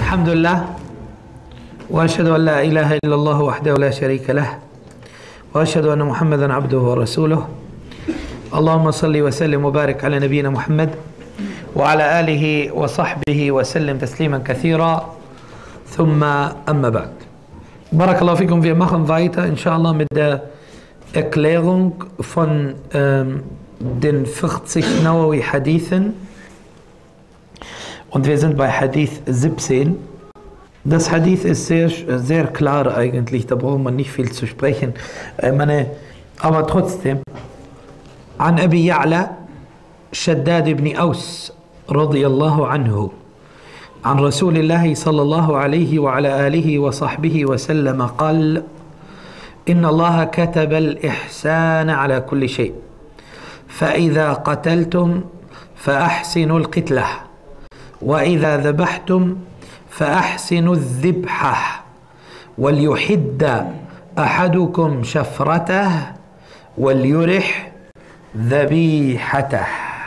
الحمد لله وأشهد أن لا إله إلا الله وحده لا شريك له وأشهد أن محمدا عبده ورسوله. اللهم صل وسلم وبارك على نبينا محمد وعلى آله وصحبه وسلم تسليما كثيرا. ثم أما بعد. Barakallahu fikum, wir machen weiter inshallah mit der Erklärung von den 40 Nawawi Hadithen und wir sind bei Hadith 17. Das Hadith ist sehr klar eigentlich, da braucht man nicht viel zu sprechen. Aber trotzdem, عن أبي يعلى شداد بن أوس رضي الله عنه عن رسول الله صلى الله عليه وعلى آله وصحبه وسلم قال: إن الله كتب الإحسان على كل شيء، فإذا قتلتم فأحسنوا القتلة، وإذا ذبحتم فأحسنوا الذبحة، وليحد أحدكم شفرته وليرح ذبيحته.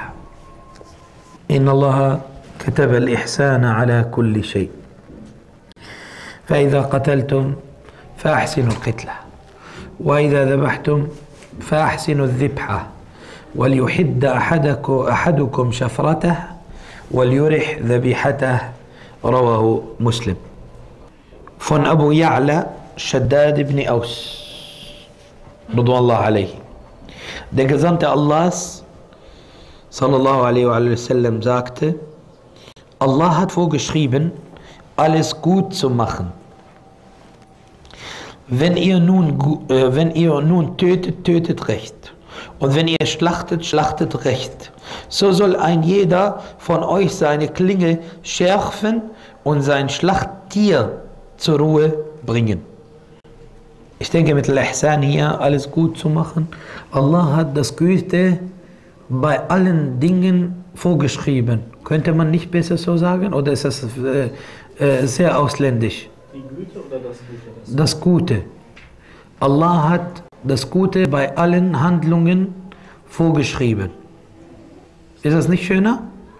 إن الله كتب الإحسان على كل شيء، فإذا قتلتم فأحسنوا القتلة، وإذا ذبحتم فأحسنوا الذبحة، وليحد أحدكم شفرته وليرح ذبيحته. رواه مسلم. Von Abu Ya'la Shaddad ibn Aus Ridwanullah alayhi. Der Gesandte Allahs sallallahu alaihi wa sallam sagte: Allah hat vorgeschrieben, alles gut zu machen. Wenn ihr nun tötet, tötet recht. Und wenn ihr schlachtet, schlachtet recht. So soll ein jeder von euch seine Klinge schärfen und sein Schlachttier zur Ruhe bringen. Ich denke, mit Al-Ihsan hier alles gut zu machen. Allah hat das Gute bei allen Dingen vorgeschrieben. Könnte man nicht besser so sagen? Oder ist das sehr ausländisch? Die Güte oder das Gute? Das Gute. Allah hat das Gute bei allen Handlungen vorgeschrieben. Ist das nicht schöner?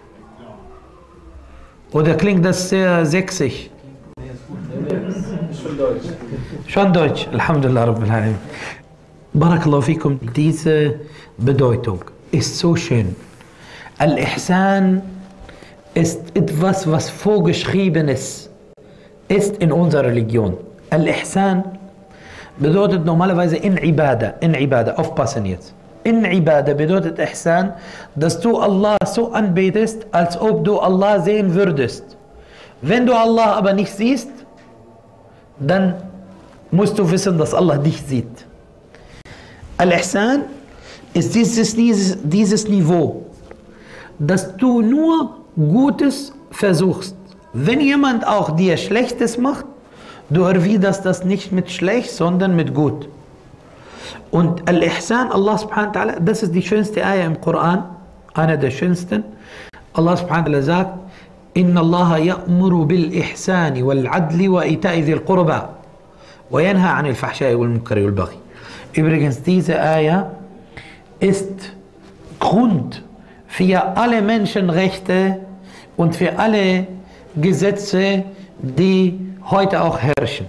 Oder klingt das sehr sächsisch? Nee, ist gut. Nee, ist schon Deutsch. Schon Deutsch. Alhamdulillah Rabbil Alamin. Barakallahu fikum. Diese Bedeutung ist so schön. Al-Ihsan ist etwas, was vorgeschriebenes ist in unserer Religion. Al-Ihsan bedeutet normalerweise in Ibadah, aufpassen jetzt. In Ibadah bedeutet Ihsan, dass du Allah so anbetest, als ob du Allah sehen würdest. Wenn du Allah aber nicht siehst, dann musst du wissen, dass Allah dich sieht. Al-Ihsan ist dieses Niveau, dass du nur Gutes versuchst. Wenn jemand auch dir Schlechtes macht, du erwiderst das nicht mit schlecht, sondern mit gut. Und Al-Ihsan, Allah subhanahu wa ta'ala, das ist die schönste Ayah im Koran, einer der schönsten. Allah subhanahu wa ta'ala sagt: Inna Allah ya'muru bil ihsani wal adli wa ita'i dhil qurba wa yanha 'anil fahsha'i wal munkari wal baghi. Übrigens, diese Ayah ist Grund für alle Menschenrechte und für alle Gesetze, die heute auch herrschen.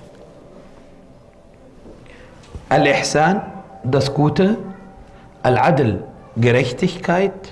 Al-Ihsan, das Gute, Al-Adl, Gerechtigkeit,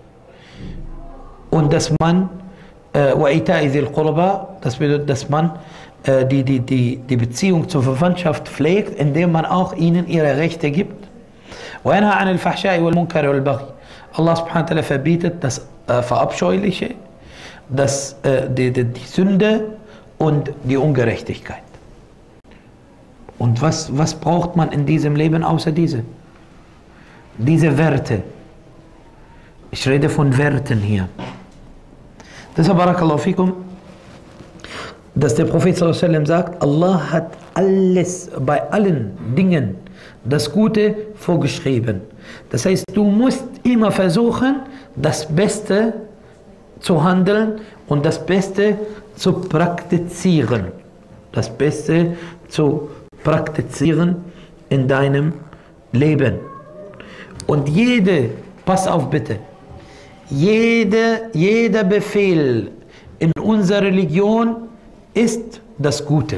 und dass man wa ita'i dhil qurba, das bedeutet, dass man die Beziehung zur Verwandtschaft pflegt, indem man auch ihnen ihre Rechte gibt. Wa yanha 'anil fahsha'i wal munkari wal baghi. Allah subhanahu wa ta'ala verbietet das Verabscheuliche, die Sünde und die Ungerechtigkeit. Und was braucht man in diesem Leben außer diese Werte? Ich rede von Werten hier. Deshalb barakallahu fikum, dass der Prophet sallallahu alaihi wasallam sagt, Allah hat alles, bei allen Dingen das Gute vorgeschrieben. Das heißt, du musst immer versuchen, das Beste zu handeln und das Beste zu praktizieren. Das Beste zu praktizieren in deinem Leben. Und pass auf bitte, jeder Befehl in unserer Religion ist das Gute.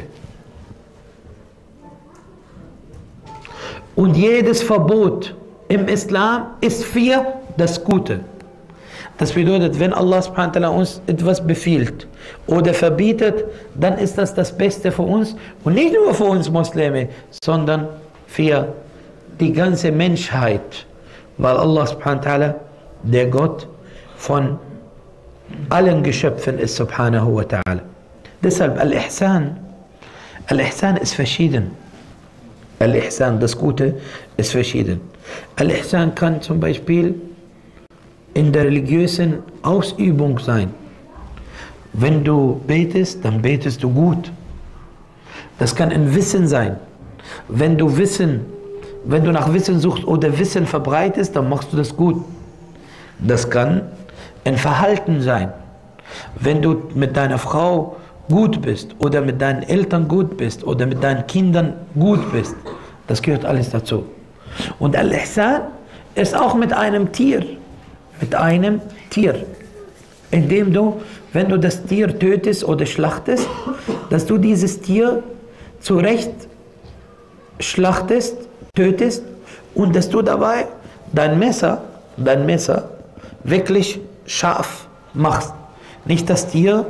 Und jedes Verbot im Islam ist für das Gute. Das bedeutet, wenn Allah subhanahu wa ta'ala uns etwas befiehlt oder verbietet, dann ist das Beste für uns und nicht nur für uns Muslime, sondern für die ganze Menschheit, weil Allah subhanahu wa ta'ala der Gott von allen Geschöpfen ist subhanahu wa ta'ala. Deshalb Al-Ihsan ist verschieden. Al-Ihsan, das Gute, ist verschieden. Al-Ihsan kann zum Beispiel in der religiösen Ausübung sein. Wenn du betest, dann betest du gut. Das kann ein Wissen sein. Wenn du nach Wissen suchst oder Wissen verbreitest, dann machst du das gut. Das kann ein Verhalten sein. Wenn du mit deiner Frau gut bist oder mit deinen Eltern gut bist oder mit deinen Kindern gut bist, das gehört alles dazu. Und Al-Ihsan ist auch mit einem Tier. Indem du, wenn du das Tier tötest oder schlachtest, dass du dieses Tier zurecht schlachtest, tötest und dass du dabei dein Messer wirklich scharf machst. Nicht das Tier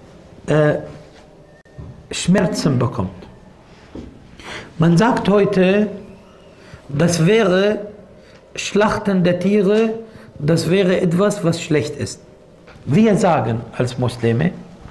Schmerzen bekommt. Man sagt heute, das wäre Schlachten der Tiere, das wäre etwas, was schlecht ist. Wir sagen als Muslime,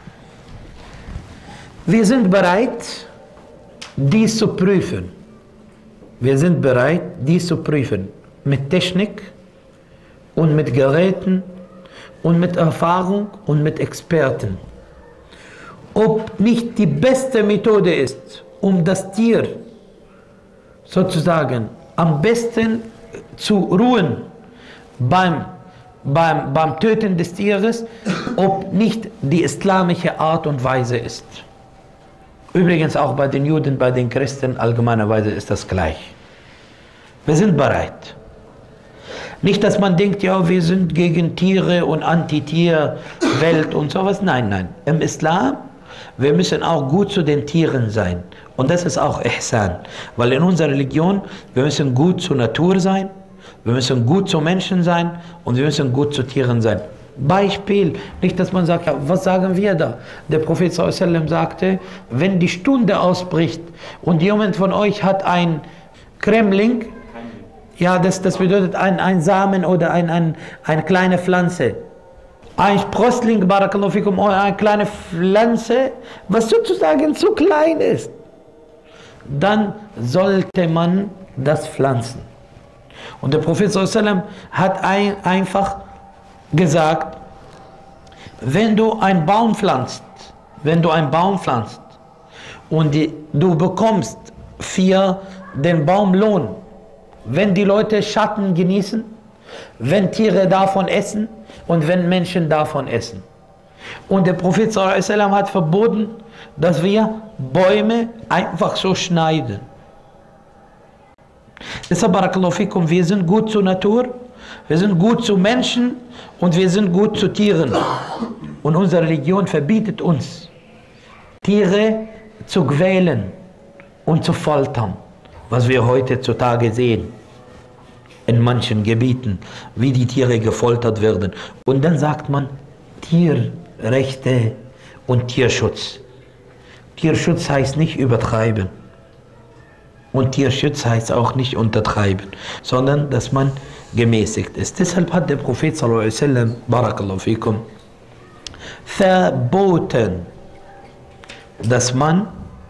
wir sind bereit, dies zu prüfen. Wir sind bereit, dies zu prüfen. Mit Technik und mit Geräten und mit Erfahrung und mit Experten. Ob nicht die beste Methode ist, um das Tier sozusagen am besten zu ruhen beim Töten des Tieres, ob nicht die islamische Art und Weise ist. Übrigens auch bei den Juden, bei den Christen allgemeinerweise ist das gleich. Wir sind bereit. Nicht, dass man denkt, ja, wir sind gegen Tiere und Anti-Tier-Welt und sowas. Nein, nein. Im Islam, wir müssen auch gut zu den Tieren sein. Und das ist auch Ihsan. Weil in unserer Religion, wir müssen gut zur Natur sein, wir müssen gut zu Menschen sein und wir müssen gut zu Tieren sein. Beispiel, nicht, dass man sagt, ja, was sagen wir da? Der Prophet sallallahu alaihi wasallam sagte, wenn die Stunde ausbricht und jemand von euch hat ein Kremling, ja, das bedeutet ein Samen oder eine kleine Pflanze. Ein Sprössling, barakallahu fikum, oder eine kleine Pflanze, was sozusagen zu klein ist. Dann sollte man das pflanzen. Und der Prophet sallallahu alaihi wasallam hat einfach gesagt, wenn du einen Baum pflanzt und du bekommst für den Baum Lohn, wenn die Leute Schatten genießen, wenn Tiere davon essen und wenn Menschen davon essen. Und der Prophet sallallahu alaihi wasallam hat verboten, dass wir Bäume einfach so schneiden. Deshalb, barakallahu fikum, wir sind gut zur Natur, wir sind gut zu Menschen und wir sind gut zu Tieren. Und unsere Religion verbietet uns, Tiere zu quälen und zu foltern, was wir heutzutage sehen in manchen Gebieten, wie die Tiere gefoltert werden. Und dann sagt man Tierrechte und Tierschutz. Tierschutz heißt nicht übertreiben. Und Tierschutz heißt auch nicht untertreiben, sondern dass man gemäßigt ist. Deshalb hat der Prophet sallallahu alaihi wasallam, barakallahu fikum, verboten, dass man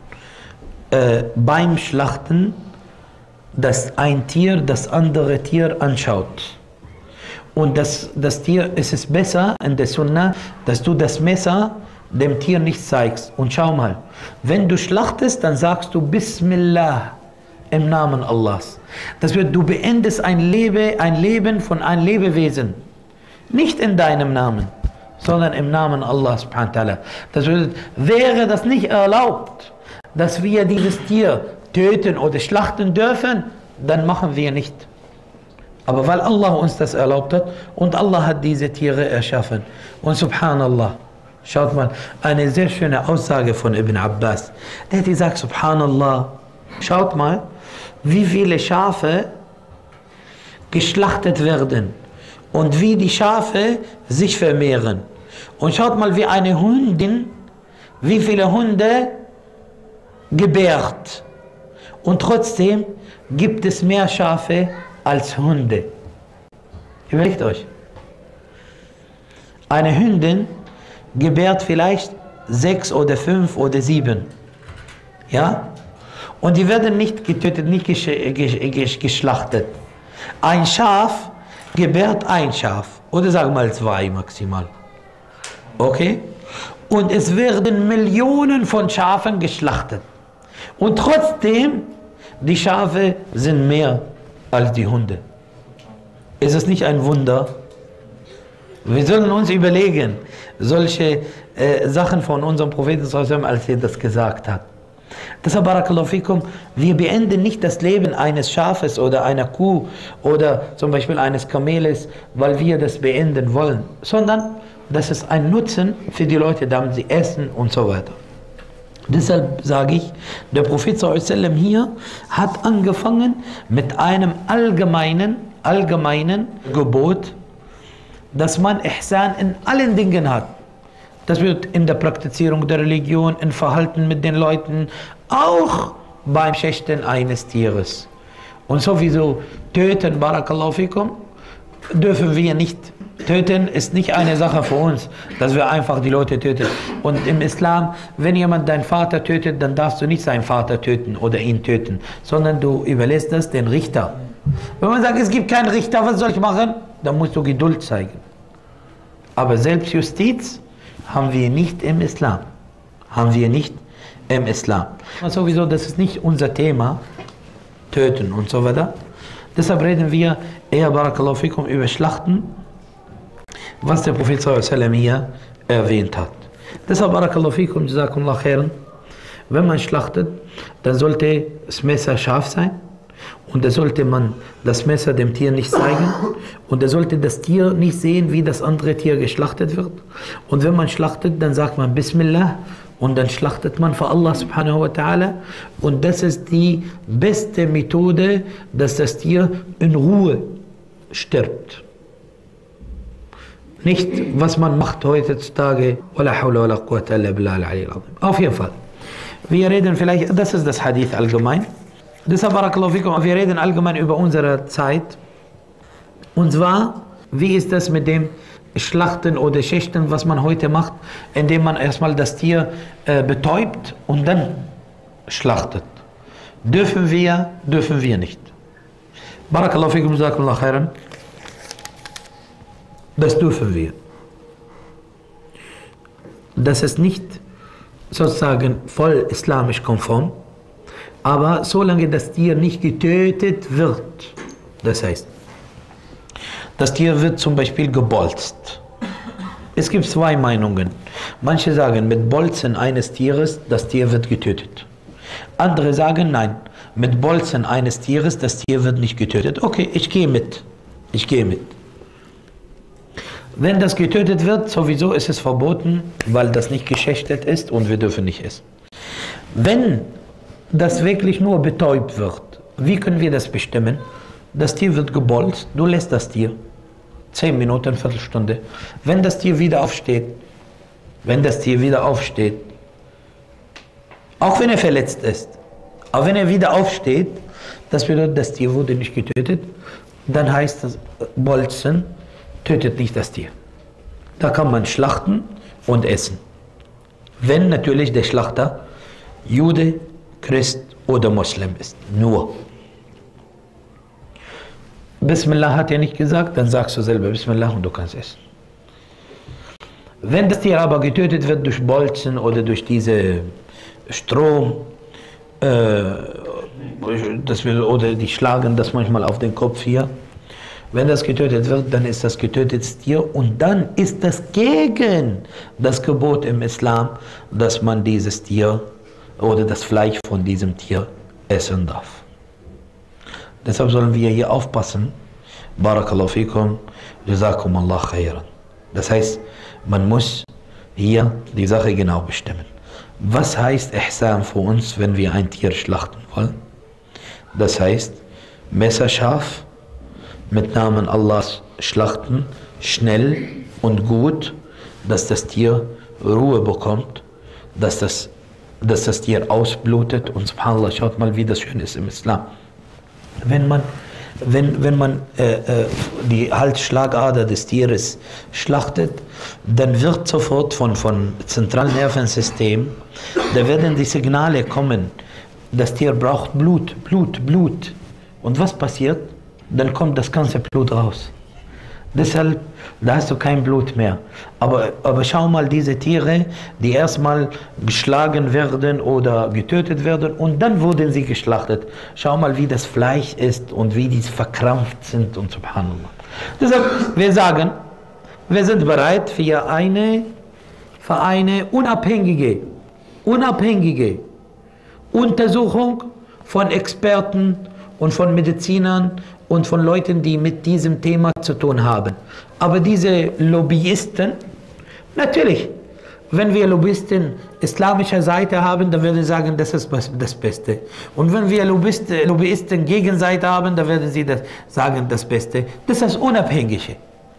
beim Schlachten, dass ein Tier das andere Tier anschaut. Und das Tier, es ist besser in der Sunna, dass du das Messer dem Tier nicht zeigst. Und schau mal, wenn du schlachtest, dann sagst du Bismillah im Namen Allahs. Das wird, du beendest ein Leben von einem Lebewesen. Nicht in deinem Namen, sondern im Namen Allahs subhanahu wa ta'ala. Das bedeutet, wäre das nicht erlaubt, dass wir dieses Tier töten oder schlachten dürfen, dann machen wir nicht. Aber weil Allah uns das erlaubt hat und Allah hat diese Tiere erschaffen. Und subhanallah, Schaut mal, eine sehr schöne Aussage von Ibn Abbas. Der hat gesagt, Subhanallah, schaut mal, wie viele Schafe geschlachtet werden und wie die Schafe sich vermehren. Und schaut mal, wie eine Hündin, wie viele Hunde gebärt. Und trotzdem gibt es mehr Schafe als Hunde. Überlegt euch. Eine Hündin gebärt vielleicht 6 oder 5 oder 7. Ja? Und die werden nicht getötet, nicht geschlachtet. Ein Schaf gebärt ein Schaf. Oder sagen wir mal 2 maximal. Okay? Und es werden Millionen von Schafen geschlachtet. Und trotzdem, die Schafe sind mehr als die Hunde. Ist es nicht ein Wunder? Wir sollen uns überlegen, solche Sachen von unserem Propheten, als er das gesagt hat. Deshalb, Barakallahu fikum, wir beenden nicht das Leben eines Schafes oder einer Kuh oder zum Beispiel eines Kameles, weil wir das beenden wollen, sondern das ist ein Nutzen für die Leute, damit sie essen und so weiter. Deshalb sage ich, der Prophet ﷺ hier hat angefangen mit einem allgemeinen Gebot, dass man Ihsan in allen Dingen hat. Das wird in der Praktizierung der Religion, im Verhalten mit den Leuten, auch beim Schächten eines Tieres. Und sowieso töten, Barakallahu fikum, dürfen wir nicht. Töten ist nicht eine Sache für uns, dass wir einfach die Leute töten. Und im Islam, wenn jemand deinen Vater tötet, dann darfst du nicht seinen Vater töten oder ihn töten, sondern du überlässt das den Richter. Wenn man sagt, es gibt keinen Richter, was soll ich machen? Dann musst du Geduld zeigen. Aber Selbstjustiz haben wir nicht im Islam. Haben wir nicht im Islam. Und sowieso, das ist nicht unser Thema, töten und so weiter. Deshalb reden wir eher, Barakallahu fikum, über Schlachten, was der Prophet ﷺ hier erwähnt hat. Deshalb, Barakallahu fikum, Jazakumullah khairan, wenn man schlachtet, dann sollte das Messer scharf sein und da sollte man das Messer dem Tier nicht zeigen und da sollte das Tier nicht sehen, wie das andere Tier geschlachtet wird. Und wenn man schlachtet, dann sagt man Bismillah und dann schlachtet man für Allah subhanahu wa ta'ala und das ist die beste Methode, dass das Tier in Ruhe stirbt. Nicht, was man macht heutzutage. Auf jeden Fall. Wir reden vielleicht, das ist das Hadith allgemein. Deshalb, Barakallahu fikum, wir reden allgemein über unsere Zeit. Und zwar, wie ist das mit dem Schlachten oder Schächten, was man heute macht, indem man erstmal das Tier betäubt und dann schlachtet. Dürfen wir nicht. Barakallahu fikum, Jazakumullah khairan. Das dürfen wir. Das ist nicht sozusagen voll islamisch konform, aber solange das Tier nicht getötet wird, das heißt, das Tier wird zum Beispiel gebolzt. Es gibt 2 Meinungen. Manche sagen, mit Bolzen eines Tieres, das Tier wird getötet. Andere sagen, nein, mit Bolzen eines Tieres, das Tier wird nicht getötet. Okay, ich gehe mit. Wenn das getötet wird, sowieso ist es verboten, weil das nicht geschächtet ist und wir dürfen nicht essen. Wenn das wirklich nur betäubt wird, wie können wir das bestimmen? Das Tier wird gebolzt, du lässt das Tier 10 Minuten, Viertelstunde. Wenn das Tier wieder aufsteht, auch wenn er verletzt ist, aber wenn er wieder aufsteht, das bedeutet, das Tier wurde nicht getötet, dann heißt das Bolzen, tötet nicht das Tier. Da kann man schlachten und essen. Wenn natürlich der Schlachter Jude, Christ oder Muslim ist. Nur. Bismillah hat er nicht gesagt, dann sagst du selber Bismillah und du kannst essen. Wenn das Tier aber getötet wird durch Bolzen oder durch diese Strom, oder die schlagen das manchmal auf den Kopf hier, wenn das getötet wird, dann ist das getötetes Tier und dann ist das gegen das Gebot im Islam, dass man dieses Tier oder das Fleisch von diesem Tier essen darf. Deshalb sollen wir hier aufpassen. Barakallahu fikum, Jazakumullah khairan. Das heißt, man muss hier die Sache genau bestimmen. Was heißt Ihsan für uns, wenn wir ein Tier schlachten wollen? Das heißt, messerscharf, mit Namen Allahs schlachten, schnell und gut, dass das Tier Ruhe bekommt, dass das Tier ausblutet. Und subhanallah, schaut mal, wie das schön ist im Islam. Wenn man die Halsschlagader des Tieres schlachtet, dann wird sofort von zentralen Nervensystem, da werden die Signale kommen, das Tier braucht Blut, Blut, Blut. Und was passiert? Dann kommt das ganze Blut raus. Deshalb, da hast du kein Blut mehr. Aber schau mal, diese Tiere, die erstmal geschlagen werden oder getötet werden und dann wurden sie geschlachtet. Schau mal, wie das Fleisch ist und wie die verkrampft sind und subhanallah. Deshalb, wir sagen, wir sind bereit für eine unabhängige Untersuchung von Experten und von Medizinern und von Leuten, die mit diesem Thema zu tun haben. Aber diese Lobbyisten, natürlich, wenn wir Lobbyisten islamischer Seite haben, dann würden sie sagen, das ist das Beste. Und wenn wir Lobbyisten Gegenseite haben, dann werden sie sagen, das Beste. Das ist unabhängige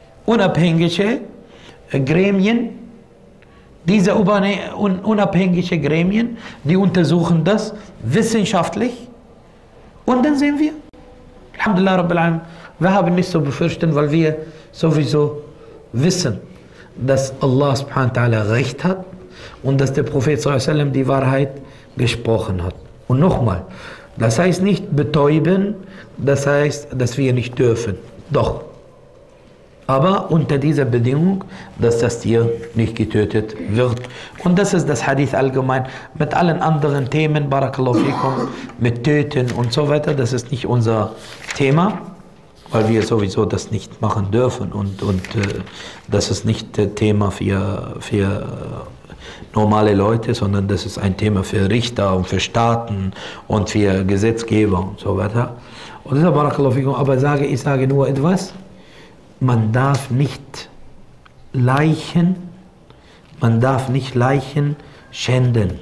Gremien, diese unabhängige Gremien, die untersuchen das wissenschaftlich und dann sehen wir, Alhamdulillah Rabbil Alamin, wir haben nicht so befürchten, weil wir sowieso wissen, dass Allah subhanahu wa ta'ala recht hat und dass der Prophet sallallahu alaihi wasallam die Wahrheit gesprochen hat. Und nochmal, das heißt nicht betäuben, das heißt, dass wir nicht dürfen. Doch. Aber unter dieser Bedingung, dass das Tier nicht getötet wird. Und das ist das Hadith allgemein. Mit allen anderen Themen, Barakallahu fikum, mit Töten und so weiter, das ist nicht unser Thema, weil wir sowieso das nicht machen dürfen. Und das ist nicht Thema für normale Leute, sondern das ist ein Thema für Richter und für Staaten und für Gesetzgeber und so weiter. Und deshalb, Barakallahu fikum, aber ich sage nur etwas. Man darf nicht Leichen schänden.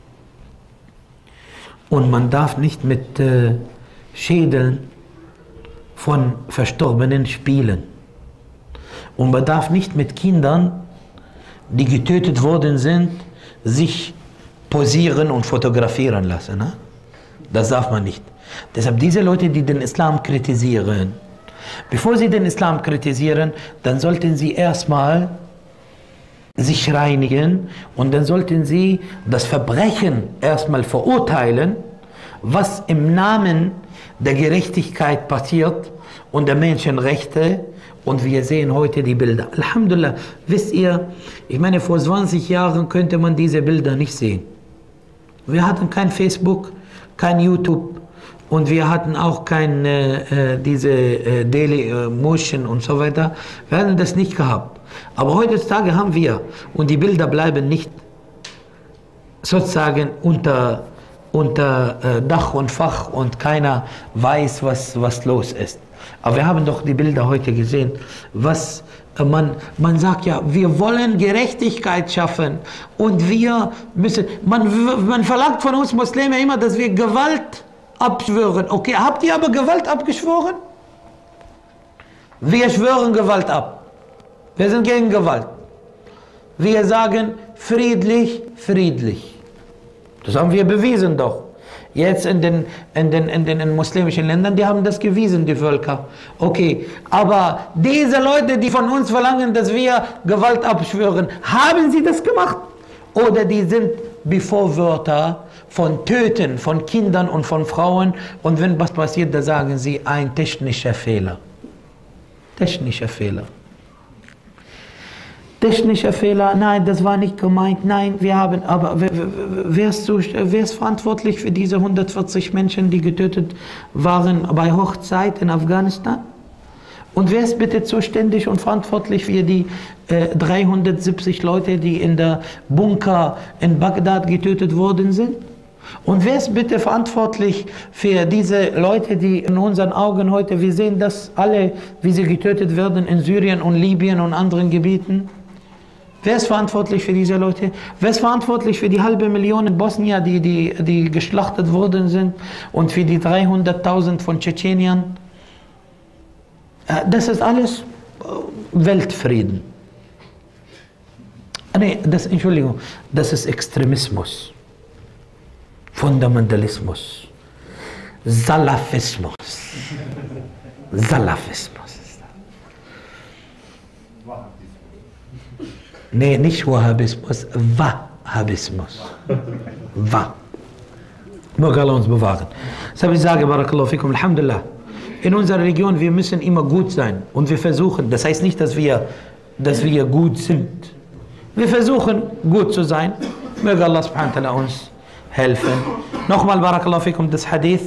Und man darf nicht mit Schädeln von Verstorbenen spielen. Und man darf nicht mit Kindern, die getötet worden sind, sich posieren und fotografieren lassen. Ne? Das darf man nicht. Deshalb diese Leute, die den Islam kritisieren, bevor sie den Islam kritisieren, dann sollten sie erstmal sich reinigen und dann sollten sie das Verbrechen erstmal verurteilen, was im Namen der Gerechtigkeit passiert und der Menschenrechte. Und wir sehen heute die Bilder. Alhamdulillah, wisst ihr, ich meine, vor 20 Jahren könnte man diese Bilder nicht sehen. Wir hatten kein Facebook, kein YouTube. Und wir hatten auch diese Daily Motion und so weiter. Wir hatten das nicht gehabt. Aber heutzutage haben wir. Und die Bilder bleiben nicht sozusagen unter Dach und Fach und keiner weiß, was los ist. Aber wir haben doch die Bilder heute gesehen. Was man sagt ja, wir wollen Gerechtigkeit schaffen. Und wir müssen, man verlangt von uns Muslime immer, dass wir Gewalt abschwören. Okay, habt ihr aber Gewalt abgeschworen? Wir schwören Gewalt ab. Wir sind gegen Gewalt. Wir sagen friedlich, friedlich. Das haben wir bewiesen doch. Jetzt in den muslimischen Ländern, die haben das gewiesen, die Völker. Okay, aber diese Leute, die von uns verlangen, dass wir Gewalt abschwören, haben sie das gemacht? Oder die sind Befürworter von Töten von Kindern und von Frauen und wenn was passiert, da sagen sie, ein technischer Fehler. Technischer Fehler. Technischer Fehler, nein, das war nicht gemeint, nein, wir haben, aber wer ist verantwortlich für diese 140 Menschen, die getötet waren bei Hochzeit in Afghanistan? Und wer ist bitte zuständig und verantwortlich für die 370 Leute, die in der Bunker in Bagdad getötet worden sind? Und wer ist bitte verantwortlich für diese Leute, die in unseren Augen heute, wir sehen das alle, wie sie getötet werden in Syrien und Libyen und anderen Gebieten? Wer ist verantwortlich für diese Leute? Wer ist verantwortlich für die halbe Million in Bosnien, die geschlachtet worden sind und für die 300.000 von Tschetschenien? Das ist alles Weltfrieden. Nee, Entschuldigung, das ist Extremismus, Fundamentalismus, Salafismus. Salafismus ist das. Nee, nicht Wahhabismus, Wahhabismus. Möge Allah uns bewahren. Deshalb ich sage, Barakallahu fikum, Alhamdulillah. In unserer Region, wir müssen immer gut sein und wir versuchen, das heißt nicht, dass wir gut sind. Wir versuchen gut zu sein. Möge Allah subhanahu wa ta'ala uns helfen. Nochmal Barakallahu fikum das Hadith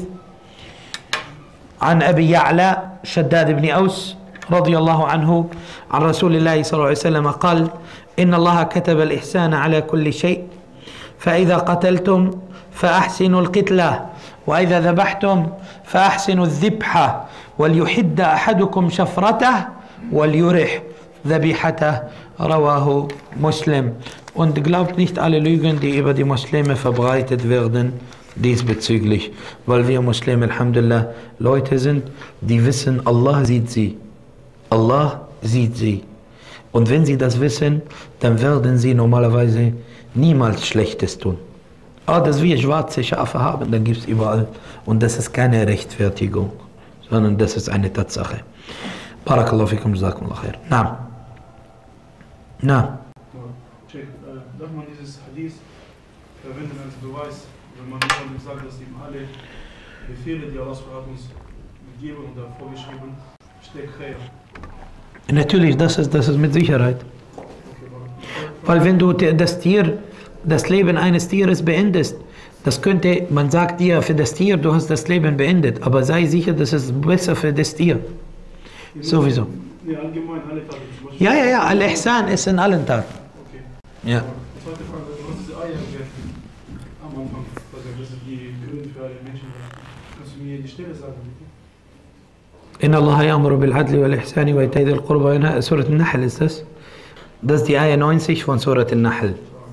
عن أبي يعلى شداد بن أوس رضي الله عنه عن رسول الله صلى الله عليه وسلم قال إن الله كتب الإحسان على كل شيء فإذا قتلتم فأحسنوا القتلة وإذا ذبحتم فأحسنوا الذبحة وليحد أحدكم شفرته وليرح ذبيحته رواه مسلم. Und glaubt nicht alle Lügen, die über die Muslime verbreitet werden diesbezüglich, weil wir Muslime, Alhamdulillah, Leute sind, die wissen, Allah sieht sie. Allah sieht sie. Und wenn sie das wissen, dann werden sie normalerweise niemals Schlechtes tun. Dass wir schwarze Schafe haben, dann gibt es überall. Und das ist keine Rechtfertigung, sondern das ist eine Tatsache. Barakallahu fikum, jazakumullah khair. Naam. Naam. Darf man dieses Hadith verwenden als Beweis, wenn man jemandem sagt, dass ihm alle Befehle, die Allah hat uns gegeben oder vorgeschrieben, steckt Khair? Natürlich, das ist mit Sicherheit. Weil wenn du das Leben eines Tieres beendest, man sagt dir für das Tier, du hast das Leben beendet, aber sei sicher, das ist besser für das Tier. Sowieso. Ja, allgemein alle Taten. Ja, Al-Ihsan ist in allen Taten. Okay. Ja. Die zweite Frage, du hast diese Eier am Anfang, also das sind die Gründe für alle Menschen. Kannst du mir die Stelle sagen? إن الله يأمر بالعدل والإحسان وإيتاء ذي القربى وينهى Surah An-Nahl ist das? Das ist die Ayah 90 von Surah An-Nahl.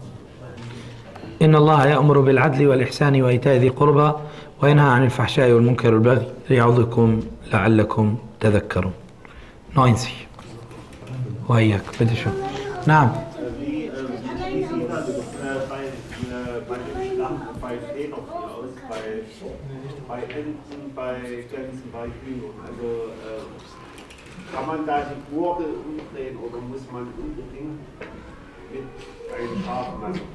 إن الله يأمر بالعدل والإحسان وإيتاء ذي القربى وينهى عن الفحشاء والمنكر والبغي يعظكم لعلكم تذكرون. 90. وإياك bitte schön. نعم. Wie sieht das bei den Schlachten bei Feenopfer aus, bei Enten, bei Gänsen, bei Hühnern? Also kann man da die Gurgel umdrehen oder muss man unbedingt mit einem Schaf machen?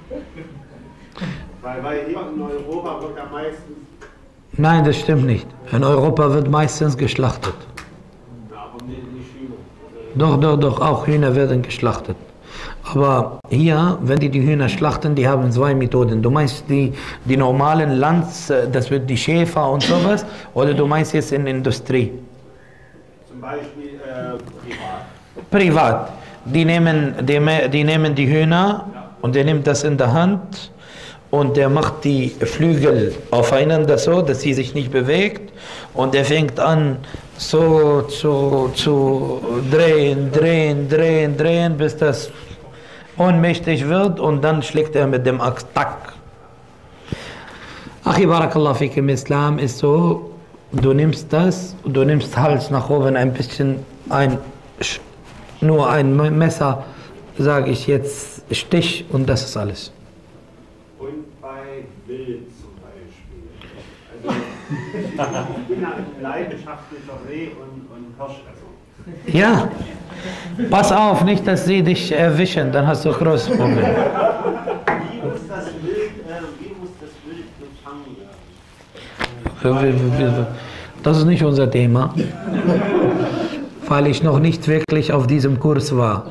Weil hier in Europa wird ja meistens... Nein, das stimmt nicht. In Europa wird meistens geschlachtet. Ja, aber nicht Hühner. Doch, auch Hühner werden geschlachtet. Aber hier, wenn die Hühner schlachten, die haben zwei Methoden. Du meinst die normalen Lands, das wird die Schäfer und sowas, oder du meinst jetzt in der Industrie? Zum Beispiel privat. Privat. Die nehmen die Hühner und der nimmt das in der Hand und der macht die Flügel aufeinander so, dass sie sich nicht bewegt und er fängt an so zu drehen, bis das ohnmächtig wird und dann schlägt er mit dem Axt, tack. Achi Barakallah fik, im Islam ist so, du nimmst Hals nach oben ein bisschen, nur ein Messer, sage ich jetzt, Stich und das ist alles. Und bei Wild zum Beispiel. Also ich bin ja ein leidenschaftlicher Reh- und Hirschesser. Ja, pass auf, nicht, dass sie dich erwischen, dann hast du ein großes Problem. Wie muss das Wild gefangen werden? Das ist nicht unser Thema, weil ich noch nicht wirklich auf diesem Kurs war.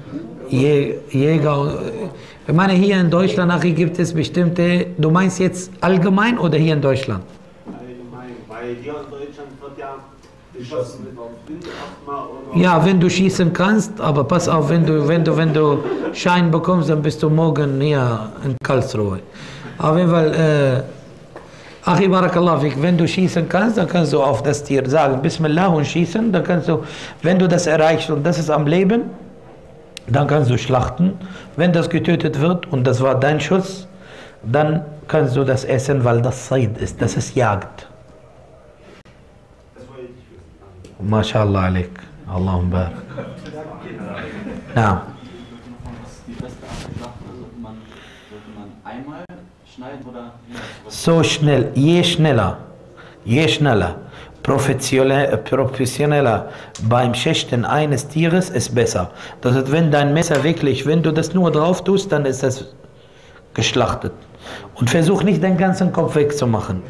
Jäger, ich meine, hier in Deutschland gibt es bestimmte, du meinst jetzt allgemein oder hier in Deutschland? Allgemein, weil hier in Deutschland wird ja geschossen mit einer Flinte erstmal oder... Ja, wenn du schießen kannst, aber pass auf, wenn du Schein bekommst, dann bist du morgen hier in Karlsruhe. Auf jeden Fall, Achi Barakallah fik, wenn du schießen kannst, dann kannst du auf das Tier sagen, Bismillah und schießen, dann kannst du, wenn du das erreichst und das ist am Leben, dann kannst du schlachten. Wenn das getötet wird und das war dein Schuss, dann kannst du das essen, weil das Said ist, das ist Jagd. Das wollte ich wissen. MashaAllah alaik. Allahumma barak. Ja. Was ist die beste Art zu schlachten? Also sollte man einmal schneiden oder So schnell, je schneller, professioneller beim Schächten eines Tieres ist besser. Das heißt, wenn dein Messer wirklich, wenn du das nur drauf tust, dann ist das geschlachtet. Und versuch nicht den ganzen Kopf wegzumachen.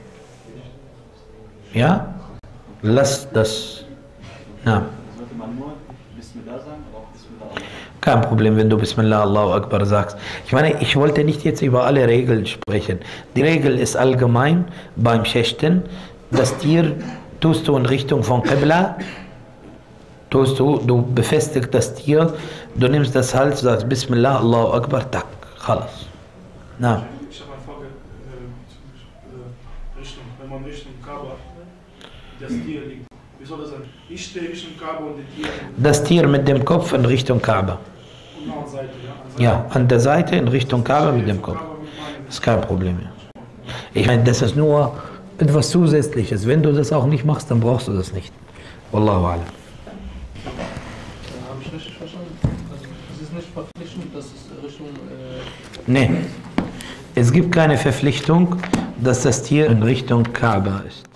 Ja? Lass das. Ja. sollte man nur Bismillah sagen oder auch Bismillah Allah? Kein Problem, wenn du Bismillah Allahu Akbar sagst. Ich meine, ich wollte nicht jetzt über alle Regeln sprechen. Die Regel ist allgemein beim Schächten. Das Tier tust du in Richtung von Qibla, du befestigst das Tier, du nimmst das Hals, sagst Bismillah Allahu Akbar, tak, khalas. Na. Ich habe eine Frage Richtung, wenn man Richtung Kaaba das Tier liegt. Wie soll das sein? Ich stehe Richtung Kaaba und die Tiere Das Tier mit dem Kopf in Richtung Kaaba. und an der Seite, Ja, an der Seite in Richtung Kaaba mit dem Kopf. Das ist kein Problem. Ja. Ich meine, das ist nur etwas Zusätzliches. Wenn du das auch nicht machst, dann brauchst du das nicht. Wallahu a'lam. Habe ich richtig verstanden? Also es ist nicht verpflichtend, dass es Richtung... Nee, es gibt keine Verpflichtung, dass das Tier in Richtung Kaaba ist.